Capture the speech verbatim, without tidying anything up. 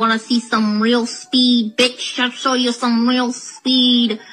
Wanna see some real speed, bitch? I'll show you some real speed.